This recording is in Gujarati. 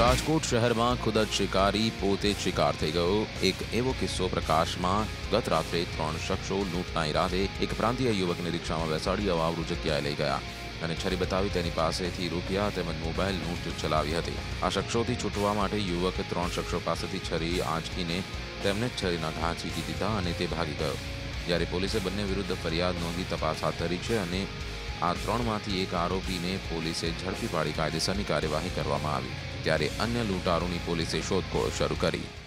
રાજકોટ શહેરમાં ખુદ જ શિકારી પોતે જ શિકાર થઈ ગયો। એક એવો કિસ્સો પ્રકાશમાં ગત રાત્રે 3 શખ્સો લૂંટના ઈરાદે એક પ્રાંતીય યુવકને રિક્ષામાં બેસાડી અવાવરૂ જગ્યાએ લઈ ગયા અને છરી બતાવી તેની પાસેથી રૂપિયા તેમજ મોબાઈલ લૂંટ ચલાવી હતી। આ શખ્સોથી છૂટવા માટે યુવકે 3 શખ્સો પાસેથી છરી આંચકીને તેમને છરીના ઘા ચીકી દીધા અને તે ભાગી ગયો। જ્યારે પોલીસે બંને વિરુદ્ધ ફરિયાદ નોંધી તપાસ હાથ ધરી છે અને આ 3માંથી એક આરોપીને પોલીસે ઝડપી પાડી કાયદેસરની કાર્યવાહી કરવામાં આવી। ત્યારે અન્ય લૂંટારોની પોલીસે શોધખોળ શરૂ કરી।